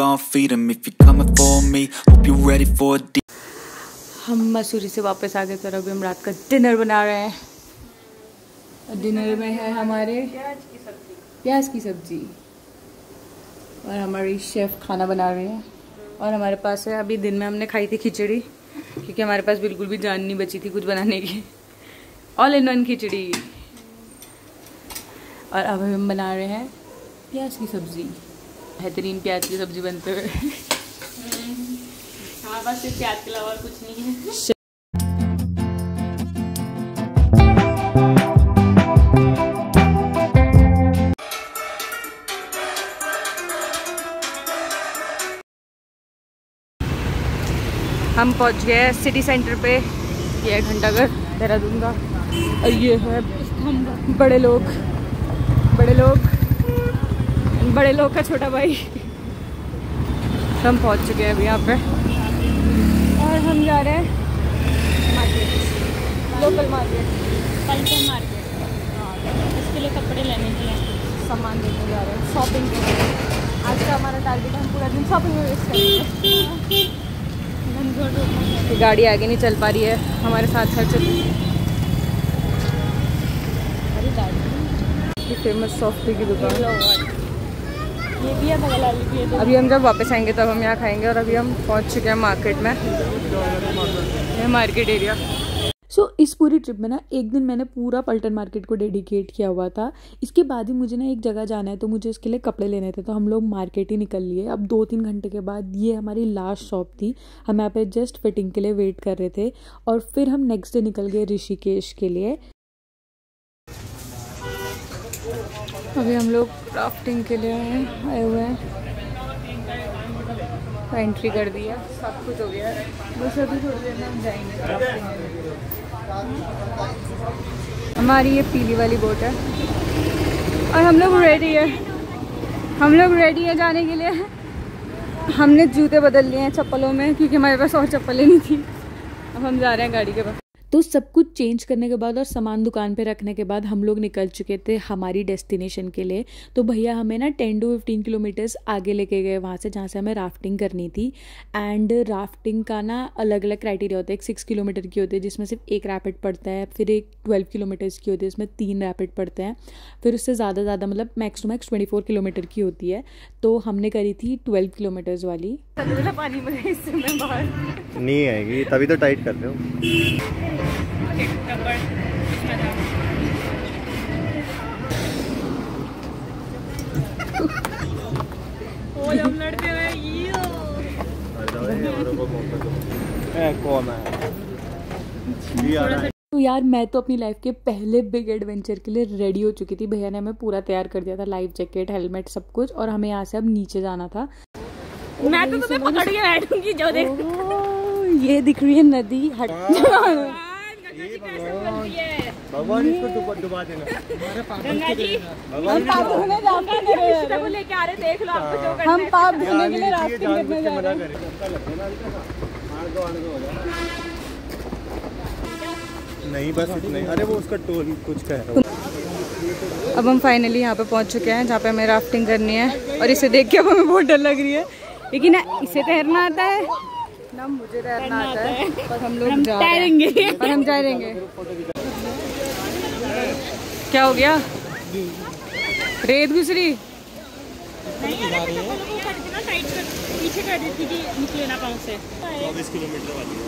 gon' feed 'em if you're coming for me. Hope you're ready for a deep. हम मसूरी से वापस आ गए तो अभी हम रात का डिनर बना रहे हैं। और डिनर में है हमारे प्याज की सब्जी और हमारी शेफ खाना बना रहे हैं। और हमारे पास है, अभी दिन में हमने खाई थी खिचड़ी क्योंकि हमारे पास बिल्कुल भी जान नहीं बची थी कुछ बनाने की। All in one khichdi. और अब हम बना रहे हैं प्याज की सब्जी। बेहतरीन प्याज की सब्जी बनते हुए। हमारे पास सिर्फ प्याज के अलावा और कुछ नहीं है। हम पहुंच गए सिटी सेंटर पे। ये है घंटाघर देहरादून का। और ये है बड़े लोग का छोटा भाई। हम पहुंच चुके हैं अभी यहाँ पे और हम जा रहे हैं market, local market, Paltan market. इसके लिए कपड़े लेने के लिए सामान लेने जा रहे हैं, शॉपिंग के लिए। आज का हमारा टारगेट है हम पूरा दिन शॉपिंग में वेस्ट करेंगे। गाड़ी आगे नहीं चल पा रही है, हमारे साथ साथ चल रही है। फेमस सॉफ्टी की दुकान ये भी है, बगल वाली भी है। अभी हम जब वापस आएंगे तब हम यहाँ खाएंगे। और अभी हम पहुँच चुके हैं मार्केट में। ये मार्केट एरिया। इस पूरी ट्रिप में ना एक दिन मैंने पूरा पल्टन मार्केट को डेडिकेट किया हुआ था। इसके बाद ही मुझे ना एक जगह जाना है तो मुझे उसके लिए कपड़े लेने थे, तो हम लोग मार्केट ही निकल लिए। अब 2-3 घंटे के बाद ये हमारी लास्ट शॉप थी। हम यहाँ पे जस्ट फिटिंग के लिए वेट कर रहे थे और फिर हम नेक्स्ट डे निकल गए ऋषिकेश के लिए। अभी हम लोग राफ्टिंग के लिए आए हुए हैं। एंट्री कर दी है, सब कुछ हो गया है, बस अभी थोड़ी देर में हम जाएंगे। हमारी ये पीली वाली बोट है और हम लोग रेडी है जाने के लिए। हमने जूते बदल लिए हैं चप्पलों में क्योंकि हमारे पास और चप्पलें नहीं थी। अब हम जा रहे हैं गाड़ी के पास। तो सब कुछ चेंज करने के बाद और सामान दुकान पे रखने के बाद हम लोग निकल चुके थे हमारी डेस्टिनेशन के लिए। तो भैया हमें ना 10 to 15 किलोमीटर्स आगे लेके गए वहाँ से, जहाँ से हमें राफ्टिंग करनी थी। एंड राफ्टिंग का ना अलग अलग क्राइटेरिया होता है। एक 6 किलोमीटर की होती है जिसमें सिर्फ 1 रैपिड पड़ता है, फिर एक 12 किलोमीटर्स की होती है जिसमें 3 रैपिड पड़ते हैं, फिर उससे ज़्यादा मतलब मैक्स टू मैक्स 24 किलोमीटर की होती है। तो हमने करी थी 12 किलोमीटर्स वाली। पानी में इससे बाहर नहीं आएगी, तभी तो टाइट कर रहे हो। हम लड़ते हुए कौन है? तो यार मैं तो अपनी लाइफ के पहले बिग एडवेंचर के लिए रेडी हो चुकी थी। भैया ने हमें पूरा तैयार कर दिया था, लाइफ जैकेट, हेलमेट, सब कुछ। और हमें यहाँ से अब नीचे जाना था। मैं तो तुम्हें पकड़ के बैठूंगी, जो देख। ये दिख रही है नदी। भगवान इसको डुबा देना। गंगा जी, हम पाप धोने जाते को लेके आ रहे, देख लो आपको जो करना है। हम पाप धोने के लिए राफ्टिंग करने जा रहे हैं। नहीं बस इतना ही। अरे वो उसका टोल कुछ कह रहा हूँ। अब हम फाइनली यहाँ पे पहुँच चुके हैं जहाँ पे हमें राफ्टिंग करनी है। और इसे देख के अब हमें बहुत डर लग रही है, लेकिन ना इसे तैरना आता है ना मुझे तैरना आता है। पर हम लोग तैरेंगे और हम जाएंगे। क्या हो गया? रेत घुस रही। पीछे कर दी थी कि निकले ना पाँव से। 24 किलोमीटर वाली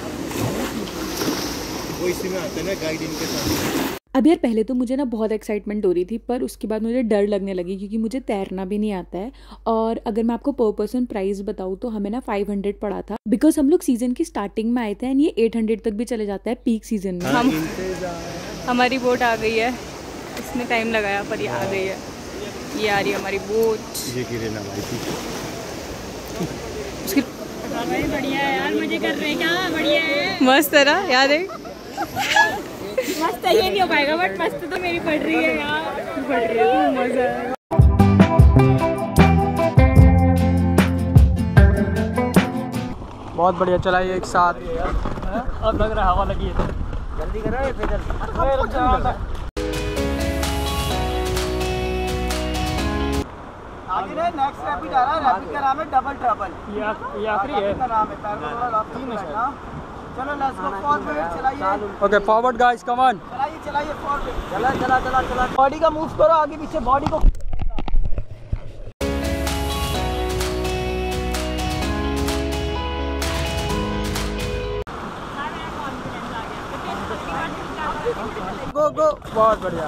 वो इसी में आते हैं ना गाइड इनके साथ। अब यार पहले तो मुझे ना बहुत एक्साइटमेंट हो रही थी, पर उसके बाद मुझे डर लगने लगी क्योंकि मुझे तैरना भी नहीं आता है। और अगर मैं आपको पर पर्सन प्राइस बताऊँ तो हमें ना 500 पड़ा था, बिकॉज हम लोग सीजन की स्टार्टिंग में आए थे। एंड ये 800 तक भी चले जाता है पीक सीजन में। हमारी बोट आ गई है, इसने टाइम लगाया पर ये आ गई है। ये आ रही है हमारी बोट। ये गिरे ना भाई। उसकी बढ़िया है यार, मजे कर रहे हैं। क्या बढ़िया है, मस्त है ना यार। एक मस्त है, ये नहीं हो पाएगा बट मस्त तो मेरी पड़ रही है यार, पड़ रही है, मजा आएगा। बहुत बढ़िया चला ये एक साथ। अब लग रहा है हवा लगी है तो जल्दी करो फिर जल्दी। आगे नेक्स्ट रैपिड आ रहा है, रैपिड का नाम है डबल ट्रबल। ये आखिरी है का नाम है, पैर को थोड़ा लॉक करना। चलो लेट्स गो फॉरवर्ड, चलाइए। Okay forward guys, come on, चलाइए फॉरवर्ड। चला। बॉडी का मूव करो आगे पीछे, बॉडी को। गो गो, बहुत बढ़िया।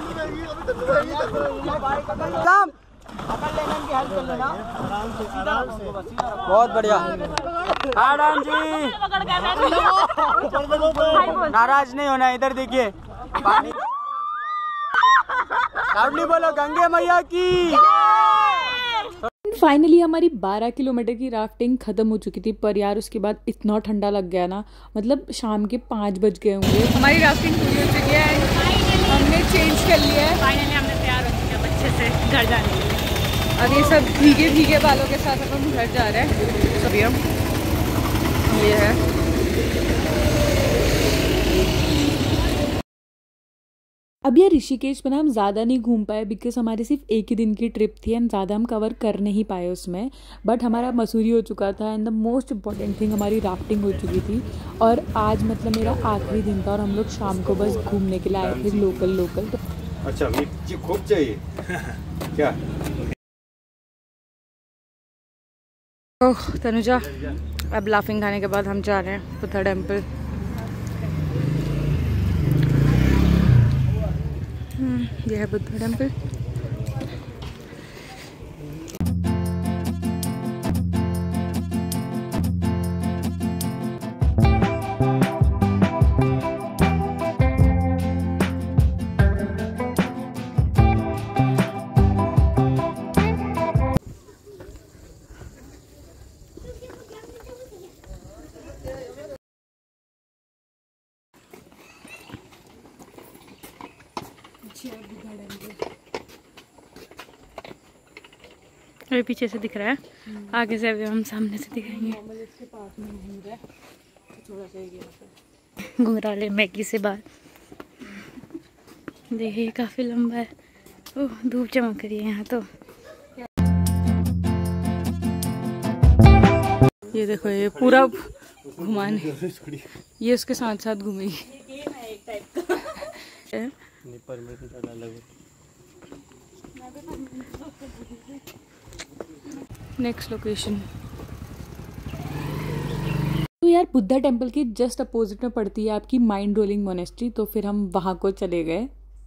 बहुत बढ़िया। हाँ डान जी, नाराज नहीं होना, इधर देखिए। लाउडली बोलो गंगे मैया की। फाइनली हमारी 12 किलोमीटर की राफ्टिंग खत्म हो चुकी थी, पर यार उसके बाद इतना ठंडा लग गया ना, मतलब शाम के 5 बज गए होंगे। हमारी राफ्टिंग पूरी हो चुकी है, हमने चेंज कर लिया है, फाइनली हमने तैयार हो चुके हैं अच्छे से घर जाने के लिए। अब ये सब भीगे बालों के साथ अब हम घर जा रहे हैं। सभी हम ये है। अब यार ऋषिकेश में ना हम ज़्यादा नहीं घूम पाए, बिकॉज हमारी सिर्फ एक ही दिन की ट्रिप थी एंड ज़्यादा हम कवर कर नहीं पाए उसमें। बट हमारा मसूरी हो चुका था and the most important thing हमारी राफ्टिंग हो चुकी थी। और आज मतलब मेरा आखिरी दिन था और हम लोग शाम को बस घूमने के लिए आए थे लोकल। तो अच्छा मिर्ची खूब चाहिए क्या? ओह तनुजा, अब लाफिंग खाने के बाद हम जा रहे हैं बुद्धा टेम्पल। ये है बुद्धा टेम्पल। अभी पीछे से दिख रहा है, आगे से अभी हम सामने से दिखाएंगे। घुंघराले मैगी से बाहर देखिए, काफी लंबा है। ओह धूप चमक रही है यहाँ तो। ये देखो, ये पूरा घुमाने, ये उसके साथ साथ घूमेगी। नेक्स्ट लोकेशन तो यार बुद्धा टेम्पल के जस्ट अपोजिट में पड़ती है आपकी माइंड रोलिंग मोनेस्ट्री, तो फिर हम वहां को चले गए।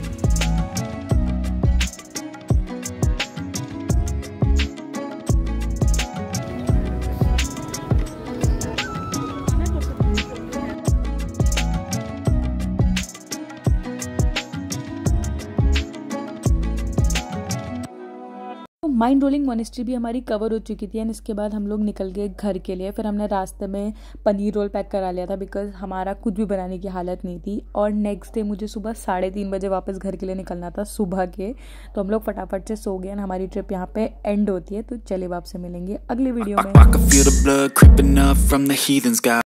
माइंड रोलिंग मोनेस्ट्री भी हमारी कवर हो चुकी थी एंड इसके बाद हम लोग निकल गए घर के लिए। फिर हमने रास्ते में पनीर रोल पैक करा लिया था बिकॉज हमारा कुछ भी बनाने की हालत नहीं थी। और नेक्स्ट डे मुझे सुबह 3:30 बजे वापस घर के लिए निकलना था सुबह के, तो हम लोग फटाफट से सो गए एंड हमारी ट्रिप यहाँ पे एंड होती है। तो चलिए आपसे मिलेंगे अगले वीडियो में।